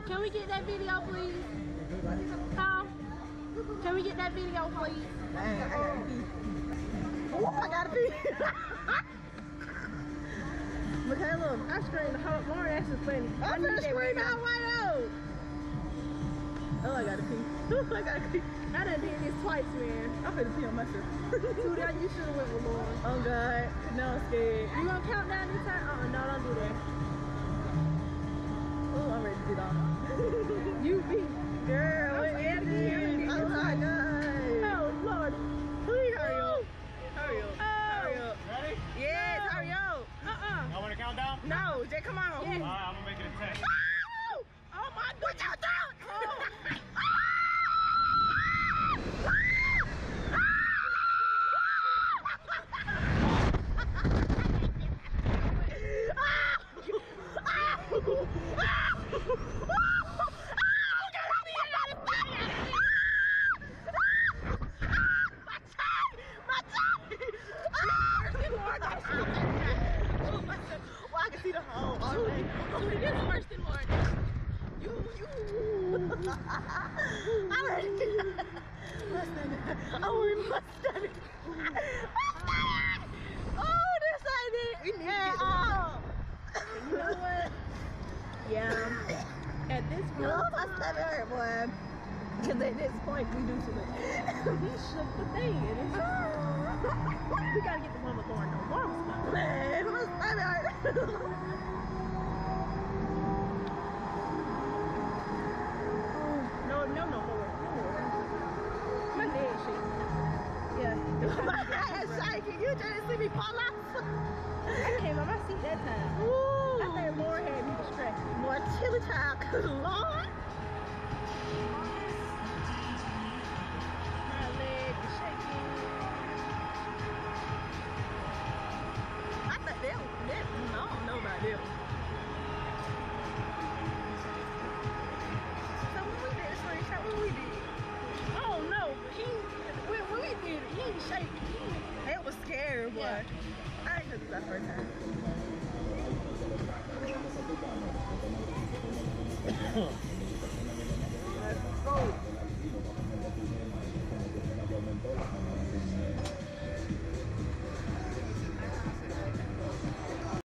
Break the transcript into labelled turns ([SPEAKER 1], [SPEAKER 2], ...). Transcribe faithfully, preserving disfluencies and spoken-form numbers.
[SPEAKER 1] can we get that video, please? Huh? Can we get that video, please?
[SPEAKER 2] Dang, I gotta pee. Oh, I gotta pee. Michaela,
[SPEAKER 1] I screamed the whole morning. That's just funny.
[SPEAKER 2] I'm gonna scream out wide out. Oh, I gotta pee. Oh, I gotta pee.
[SPEAKER 1] I done did this twice, man.
[SPEAKER 2] I'm finna pee on myself.
[SPEAKER 1] Dude, that you should have went with Lauren.
[SPEAKER 2] Oh God, now I'm scared.
[SPEAKER 1] You gonna count down this time? Uh-uh, no, don't do that.
[SPEAKER 2] Oh, I'm ready to get off.
[SPEAKER 1] You beat.
[SPEAKER 2] Girl, what
[SPEAKER 1] I'm
[SPEAKER 2] is
[SPEAKER 1] ready.
[SPEAKER 2] this? Oh my God.
[SPEAKER 1] Oh, Lord.
[SPEAKER 2] Please hurry up. Hurry up.
[SPEAKER 1] Oh.
[SPEAKER 2] Hurry up.
[SPEAKER 3] Ready?
[SPEAKER 2] Yes,
[SPEAKER 1] No.
[SPEAKER 2] hurry up.
[SPEAKER 1] Uh-uh.
[SPEAKER 3] Y'all want to count down?
[SPEAKER 2] No, Jay, come on.
[SPEAKER 1] Yeah.
[SPEAKER 3] All right, I'm gonna make it a ten.
[SPEAKER 2] Oh, oh my God. What you doing? Oh. Well, I can see the hole.
[SPEAKER 1] Judy, Judy, this is worse than Lauren.
[SPEAKER 2] You, you. I'm ready. My stomach. Oh, my stomach. My stomach. Oh, this ain't it. We need
[SPEAKER 1] Yeah,
[SPEAKER 2] to get
[SPEAKER 1] oh.
[SPEAKER 2] You know what?
[SPEAKER 1] Yeah. At this point,
[SPEAKER 2] Oh, my stomach hurt, boy. Because at this point, we do too much.
[SPEAKER 1] we shook the thing. And it's just, we gotta get the one with Lauren. No, Lauren's not.
[SPEAKER 2] Man, my stomach hurt.
[SPEAKER 1] No, no, no, no, no. My leg shaking. Yeah.
[SPEAKER 2] My head is shaking. You didn't see me fall off.
[SPEAKER 1] I came on my seat that time.
[SPEAKER 2] Ooh.
[SPEAKER 1] I think Lauren had me distracted.
[SPEAKER 2] More chili child. Lord.
[SPEAKER 1] My leg is shaking.
[SPEAKER 2] I think that, that, I don't know about them. So when we did the screenshot, what we did?
[SPEAKER 1] Oh no, he when, when we did it, he was shaking.
[SPEAKER 2] It was scary, boy.
[SPEAKER 1] Yeah.
[SPEAKER 2] I ain't cause it's our first time. Let's go.